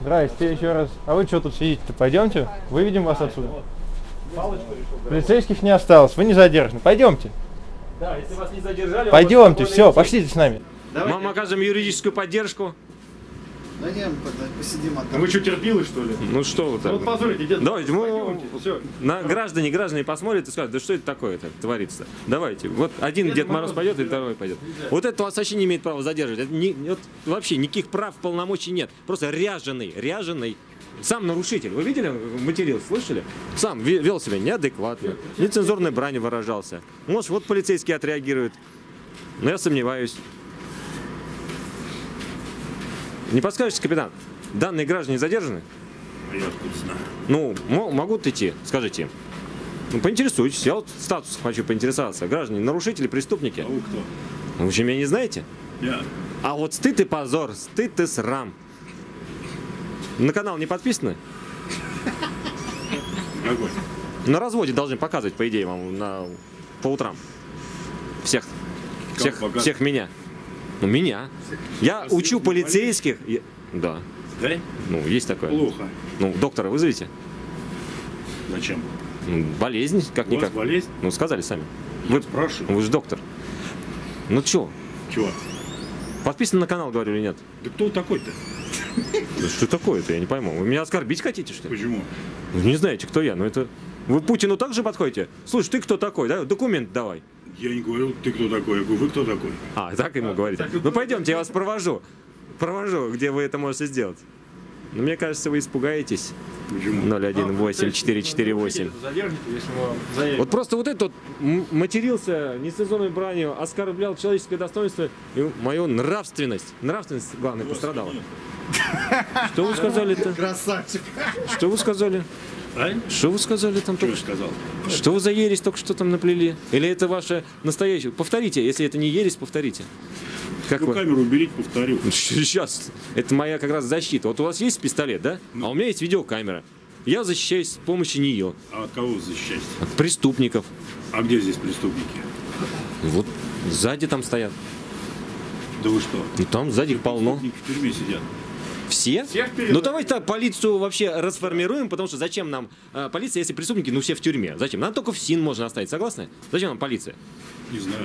Здрасте еще раз. А вы что тут сидите-то? Пойдемте, выведем вас отсюда. Полицейских не осталось, вы не задержаны. Пойдемте. Да, если вас не задержали... Пойдемте, все, пошлите с нами. Мы окажем юридическую поддержку. Да не, посидим. А вы что, терпилы, что ли? Ну что вы так? Ну позорите, дед. Давайте, Все. граждане посмотрят и скажут, да что это такое-то творится. Давайте, вот один Дед Мороз пойдет, и второй пойдет. Вот это вас вообще не имеет права задерживать. Это вот вообще никаких прав, полномочий нет. Просто ряженый. Сам нарушитель. Вы видели, матерился, слышали? Сам вел себя неадекватно, нецензурной бранью выражался. Может, вот полицейские отреагируют. Но я сомневаюсь. Не подскажете, капитан, данные граждане задержаны? Я откуда знаю? Ну, могут идти, скажите им. Ну, поинтересуйтесь, я вот статус хочу поинтересоваться. Граждане, нарушители, преступники. А вы кто? Вы вообще меня не знаете? Я. А вот стыд и позор, стыд и срам. На канал не подписаны? Какой? На разводе должны показывать, по идее, вам по утрам. Всех меня. Ну, меня. Я учу полицейских. Да. Да? Ну, есть такое. Плохо. Ну, доктора вызовите. Зачем? Ну, болезнь, как-никак. У вас болезнь? Ну, сказали сами. Я спрашиваю. Вы же доктор. Ну, чё? Чего? Подписан на канал, говорю, или нет? Да кто такой-то? Да что такое-то, я не пойму. Вы меня оскорбить хотите, что ли? Почему? Вы не знаете, кто я, но это... Вы Путину так же подходите? Слушай, ты кто такой, да? Документ давай. Я не говорил, ты кто такой, я говорю, вы кто такой? А, так ему говорите. Ну, пойдемте, я вас провожу. Провожу, где вы это можете сделать. Но мне кажется, вы испугаетесь. Почему? 018-448. Вот просто вот этот вот матерился нецензурной бранью, оскорблял человеческое достоинство и мою нравственность. Нравственность, главное, пострадала. Что вы сказали-то? Красавчик. Что вы сказали? А? Что вы сказали там Что только я что? сказал? Что вы за ересь только что там наплели? Или это ваше настоящее? Повторите, если это не ересь, повторите. Как Ну, вы? камеру уберите, повторю. Сейчас. Это моя как раз защита. Вот у вас есть пистолет, да? А у меня есть видеокамера. Я защищаюсь с помощью нее. А от кого вы защищаетесь? От преступников. А где здесь преступники? Вот сзади там стоят. Да вы что? И там сзади их полно. Преступники в тюрьме сидят. Все? Ну давайте так полицию вообще расформируем, потому что зачем нам полиция, если преступники, ну все в тюрьме? Зачем? Нам только в СИН можно оставить, согласны? Зачем нам полиция? Не знаю.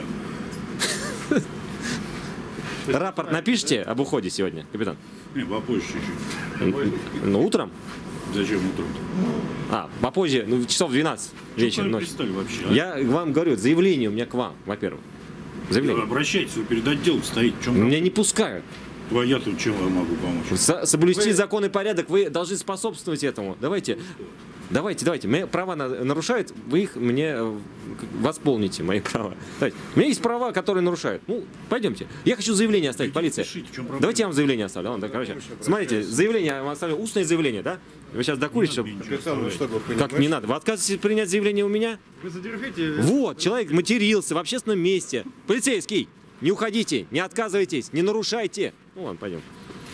Рапорт напишите об уходе сегодня, капитан? Не, попозже чуть-чуть. Ну утром? Зачем утром? А, попозже, ну часов 12 вечера, ночью. Вообще, а? Я вам говорю, заявление у меня к вам, во-первых. Заявление. Обращайтесь, вы перед отделом стоите. В чем Меня не пускают. А я тут чем вам могу помочь? Соблюсти закон и порядок, вы должны способствовать этому. Давайте. Мои права нарушают, вы их мне восполните, мои права. Давайте. У меня есть права, которые нарушают. Ну, пойдемте. Я хочу заявление оставить, полиция. Пишите, в чем проблема? Давайте я вам заявление оставлю. Ладно, короче. Смотрите, заявление я вам оставлю, устное заявление, да? Вы сейчас докурите, чтобы... Как не надо? Вы отказываетесь принять заявление у меня? Вы задержите. Вот, человек матерился в общественном месте. Полицейский, не уходите, не отказывайтесь, не нарушайте. Ну ладно, пойдем.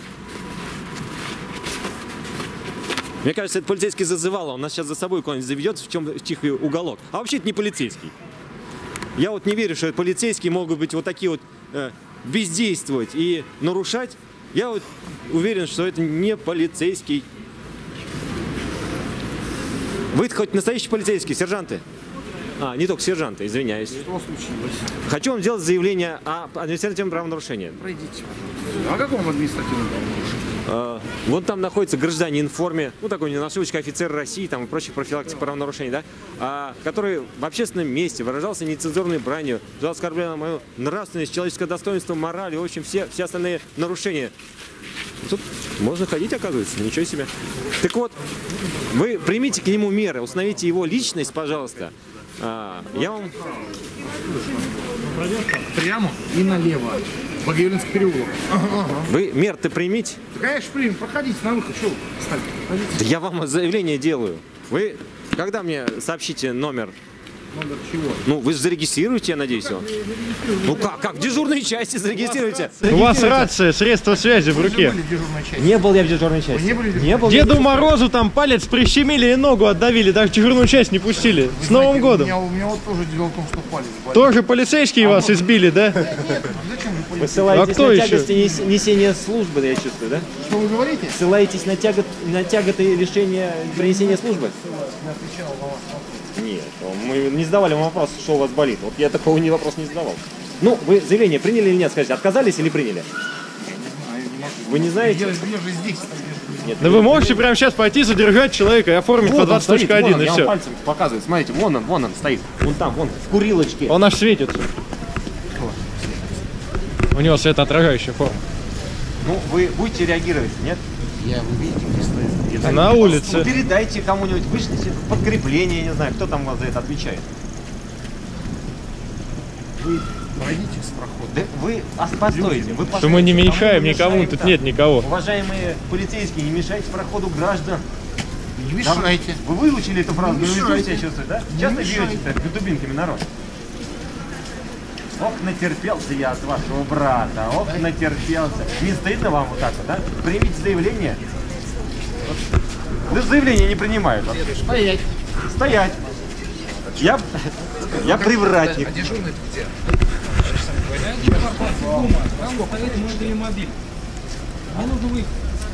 Мне кажется, это полицейский зазывало, он нас сейчас за собой куда-нибудь заведет в тихий уголок. А вообще это не полицейский. Я вот не верю, что полицейские могут быть вот такие вот бездействовать и нарушать. Я вот уверен, что это не полицейский. Вы хоть настоящие полицейские, сержанты? А, не только сержанты, извиняюсь. Что случилось? Хочу вам сделать заявление о административном правонарушении. Пройдите. А о каком административном правонарушении? Вон там находится гражданин в форме, ну такой не нашивочка, офицер России, там и прочих профилактик правонарушений, да, который в общественном месте выражался нецензурной бранью, оскорблял мою нравственность, человеческое достоинство, мораль, в общем, все остальные нарушения. Тут можно ходить, оказывается, ничего себе. Так вот, вы примите к нему меры, установите его личность, пожалуйста. Я вам... Прямо и налево. Богоявленский переулок. Вы мер-то примите. Да, конечно, примем. Проходите на выход. Что вы встали? Да я вам заявление делаю. Вы когда мне сообщите номер? Номер чего? Ну, вы же зарегистрируете, я надеюсь, его. Ну как в дежурной части зарегистрируйте? У вас рация, средство связи в руке. Были в дежурной части? Не был я в дежурной части. Вы не были в Не был. Деду Морозу там палец прищемили и ногу отдавили, даже в дежурную часть не пустили. Вы С Новым знаете, годом. У меня вот тоже дело в том, что палец болит. Тоже полицейские вас избили, да? Нет, зачем же полицейские? А ссылаетесь кто на еще? тяготы несения службы, я чувствую, да? Что вы говорите? Ссылаетесь на тяготы лишения принесения службы? Нет, мы не задавали вам вопрос, что у вас болит. Вот я такого вопрос не задавал. Ну, вы заявление приняли или нет? Скажите, отказались или приняли? Вы не знаете? Я же здесь. Нет. Да вы можете прямо сейчас пойти задержать человека и оформить по Вот он стоит, 20.1 вон, и я вам все. пальцем показываю. Смотрите, вон он стоит. Вон там, вон, в курилочке. Он аж светится. У него светоотражающая форма. Ну, вы будете реагировать, нет? Вы видите, где стоит. Да, На ну, улице. ну, передайте кому-нибудь, вышлите подкрепление, не знаю, кто там у вас за это отвечает. Вы пройдите с прохода. Да вы постойте. Вы Что мы не постойте, мешаем кому не никому, мешаем тут там. нет никого. Уважаемые полицейские, не мешайте проходу граждан. Не Там- мешайте. Вы выучили эту фразу, Не вы мешайте. себя чувствуете, да? Не Часто мешайте. бьете дубинками народ. Ох, натерпелся я от вашего брата, ох, натерпелся. Не стыдно вам вот так вот, да? Примите заявление. Вот. Даже заявление не принимают. Стоять. Стоять. Я привратник. А дежурный где? Поверьте, мой автомобиль. Мне нужно выехать.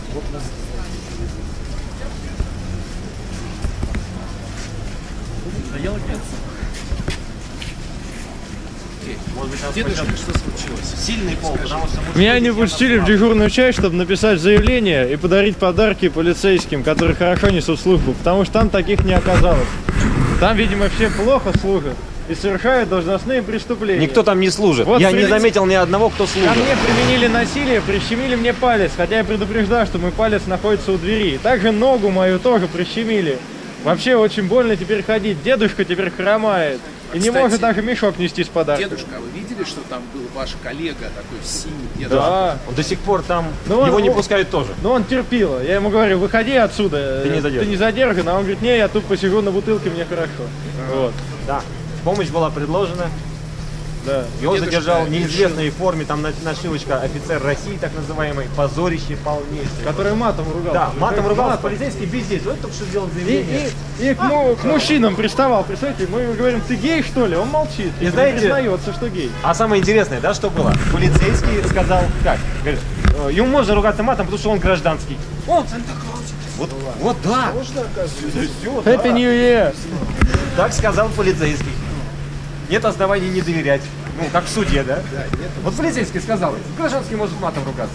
Дедушка, что случилось? Сильный пол, потому что... Меня не пустили в дежурную часть, чтобы написать заявление и подарить подарки полицейским, которые хорошо несут службу, потому что там таких не оказалось. Там, видимо, все плохо служат и совершают должностные преступления. Никто там не служит. Вот Я не прилет- заметил ни одного, кто Ко служит. мне применили насилие, прищемили мне палец, хотя я предупреждал, что мой палец находится у двери. Также ногу мою тоже прищемили. Вообще очень больно теперь ходить. Дедушка теперь хромает. И не Кстати, может даже мешок нести с подарком. Дедушка, а вы видели, что там был ваш коллега такой синий дедушка? Да. Он до сих пор там, Ну, его не он- пускают тоже. Но он терпило. Я ему говорю, выходи отсюда. Ты не задержан. Ты не задержан. А он говорит, не, я тут посижу на бутылке, мне хорошо. Вот. Да. Помощь была предложена. Да. Его Дедушка задержал в неизвестной форме, там нашивочка офицер России, так называемый, позорище полнейшее. Который матом ругался. Да, матом ругался, Матом. полицейский бездействие. Вот только что сделал заявление. И к мужчинам приставал. Представляете, мы ему говорим, ты гей, что ли? Он молчит. И И знаете- признается, что гей. А самое интересное, да, что было? Полицейский сказал, как? Говорит, ему можно ругаться матом, потому что он гражданский. Вот да. Всё, да. Happy New Year! Так сказал полицейский. Нет оснований не доверять. Ну, как в суде, да? Вот полицейский сказал, гражданский может матом ругаться.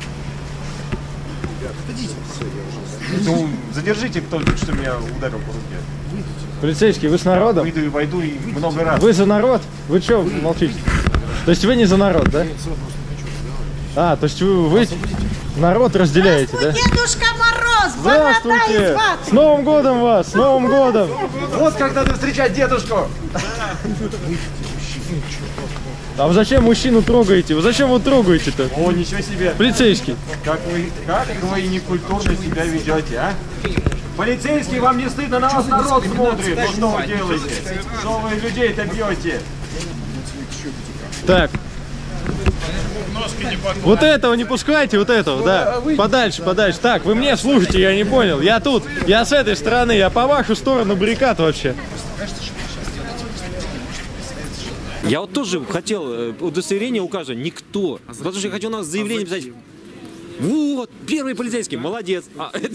Ну, задержите, кто только что меня ударил по руке. Полицейский, вы с народом? Выйду и войду и много раз. Вы за народ? Вы что молчите? То есть вы не за народ, да? А, то есть вы народ разделяете, да? Дедушка Мороз, борода Здравствуйте! из ваты. С Новым годом вас! С Новым годом! Вот как надо встречать дедушку. А вы зачем мужчину трогаете? Вы зачем его трогаете-то? О, ничего себе. Полицейский. Как вы некультурно себя ведете, а? Полицейский, вам не стыдно? На вас народ смотрит. Ну что вы делаете? Что вы людей-то бьете? Так. Вот этого не пускайте, вот этого, да. Подальше, подальше. Так, вы мне служите, я не понял. Я тут, я с этой стороны, я по вашу сторону баррикад вообще. Я вот тоже хотел удостоверение укажа. Никто. Потому что я хочу у нас заявление писать. Вот, первый полицейский, молодец.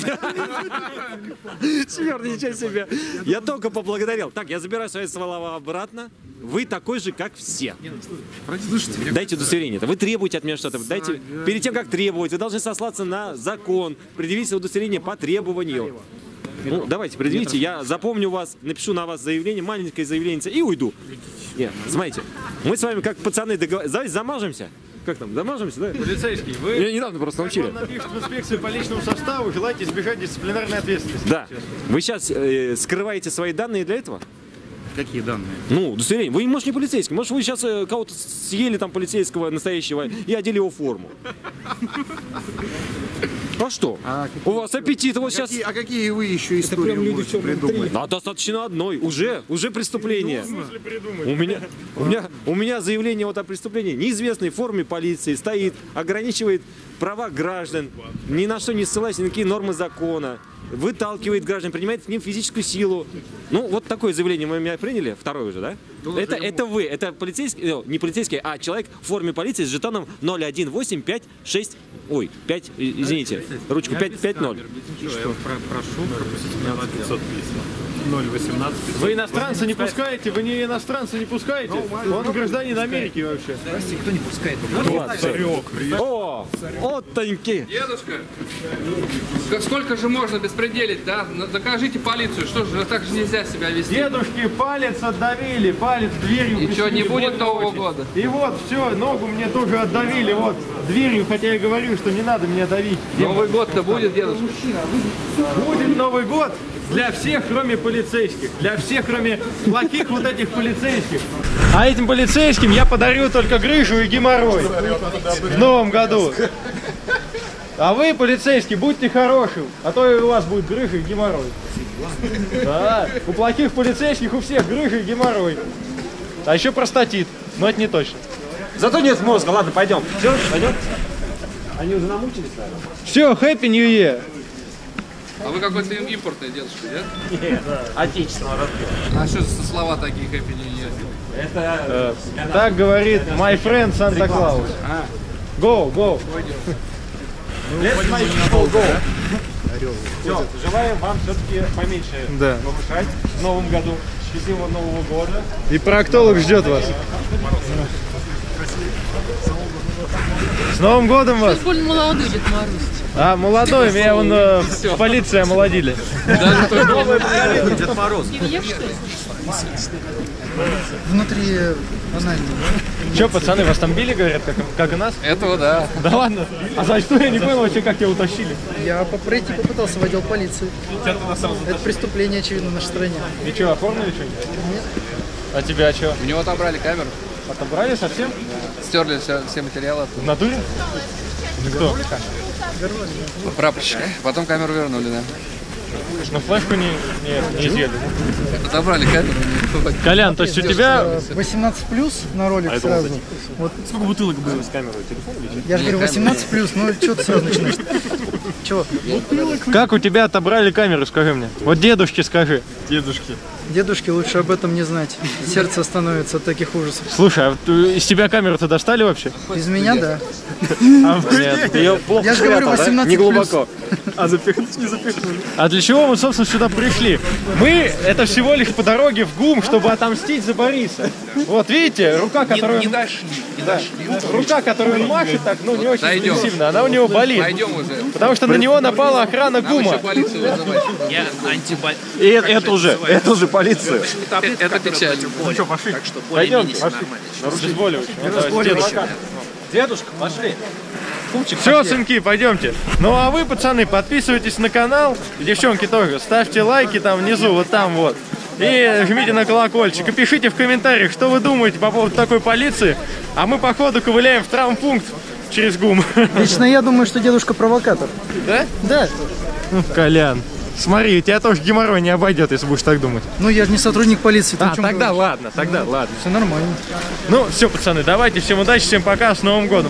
Черт, ничего себе. Я только поблагодарил. Так, я забираю свои слова обратно. Вы такой же, как все. Слушайте, Дайте удостоверение. Вы требуете от меня что-то. Дайте. Перед тем, как требовать, вы должны сослаться на закон. Предъявите удостоверение по требованию. Ну, давайте, предъявите. Я запомню вас, напишу на вас заявление, маленькое заявление и уйду. Нет, смотрите, мы с вами как пацаны договорились. Давайте замажемся. Как там, замажемся, да? Полицейский, вы... Меня недавно просто научили. напишут в инспекцию по личному составу, желаете избежать дисциплинарной ответственности. Да. Вы сейчас скрываете свои данные для этого? Какие данные? Ну, удостоверение. Вы, может, не полицейский. Может, вы сейчас кого-то съели там полицейского настоящего и одели его в форму. А что? У вас аппетит. Вот сейчас... А какие вы еще истории можете придумать? Да, достаточно одной. Уже преступление. У меня заявление вот о преступлении. Неизвестной форме полиции стоит, ограничивает права граждан, ни на что не ссылаясь, ни на какие нормы закона, выталкивает граждан, принимает к ним физическую силу. Ну, вот такое заявление вы меня приняли, второе уже, да? Это вы, это полицейский, не полицейский, а человек в форме полиции с жетоном 018565, ой, 5, извините, ручку 550. Прошу пропустить меня на 500 писем. 018. Вы иностранца не пускаете? Вы не иностранца не пускаете? Он гражданин Америки вообще. Прости, кто не пускает? О, оттоньки. Дедушка, сколько же можно беспределить, да? Докажите полицию, что же, так же нельзя себя вести. Дедушке палец отдавили, палец дверью. И что, не присели, будет вот Нового очень. года? И вот, все, ногу мне тоже отдавили, вот, дверью, хотя я говорю, что не надо меня давить. Новый год-то будет, дедушка? Будет Новый год для всех, кроме полицейских. Для всех, кроме плохих вот этих полицейских. А этим полицейским я подарю только грыжу и геморрой в Новом году. А вы, полицейские, будьте хорошим, а то и у вас будет грыжа и геморрой. Да, у плохих полицейских у всех грыжа и геморрой. А еще простатит, но это не точно. Зато нет мозга, ладно, пойдем. Все, пойдем. Они уже намучились, наверное. Все, Happy New Year. А вы какой-то импортный дедушка, нет? Нет, отечественного разбила. А что за слова такие, Happy New Year? Это... Так говорит my friend Santa Claus. Go, go. Все, желаем вам все-таки поменьше повышать в новом году. Счастливого Нового года. И проктолог ждет вас. С Новым годом вас! Больно молодой Дед Мороз. А, молодой, меня вон в полиции омолодили. Дед Мороз. Певьев, что ли? Внутри анального. Че, пацаны, вас там били, говорят, как и нас? Этого да. Да ладно? А за что я не понял вообще, как тебя утащили? Я пройти попытался в отдел полиции. Это преступление, очевидно, в нашей стране. И что, оформили что-нибудь? Нет. А тебя что? У него отобрали камеру, Отобрали совсем? стерли все материалы. В натуре? Кто? Прапорщик. Потом камеру вернули, да. Ну флешку не изъели. Отобрали камеру. Колян, то есть у тебя... 18+ на ролик сразу. Вот. Сколько бутылок было с камерой? Телефон или Я же говорю, 18+, ну что ты сразу начинаешь? Чего? Как у тебя отобрали камеру, скажи мне? Вот дедушке скажи. Дедушке лучше об этом не знать. Сердце становится от таких ужасов. Слушай, а из тебя камеру-то достали вообще? Из меня, да. Нет, ты ее плохо Я же говорю, спрятал, да? 18+. Не глубоко. А для чего мы, собственно, сюда пришли? Мы это всего лишь по дороге в ГУМ, чтобы отомстить за Бориса. Вот видите, рука, которую... Не дошли, не дошли. Рука, которую он машет так, ну не очень Дойдем. интенсивно, она у него болит. Пойдем уже. Потому что на него напала охрана Нам еще ГУМа. полицию вызывать. Я антиболь. И это уже полиция. Это печально. Ну что, пошли. Пойдемте, пошли. Обезболивающее. Дедушка, пошли. Все, сынки, пойдемте. Ну а вы, пацаны, подписывайтесь на канал. И девчонки тоже. Ставьте лайки там внизу, вот там вот. И жмите на колокольчик. И пишите в комментариях, что вы думаете по поводу такой полиции. А мы, походу, ковыляем в травмпункт через ГУМ. Лично я думаю, что дедушка провокатор. Да? Да. Колян, смотри, тебя тоже геморрой не обойдет, если будешь так думать. Ну я же не сотрудник полиции. ты о чем Тогда говоришь? ладно, тогда ладно. Все нормально. Ну, все, пацаны, давайте, всем удачи, всем пока, с Новым годом.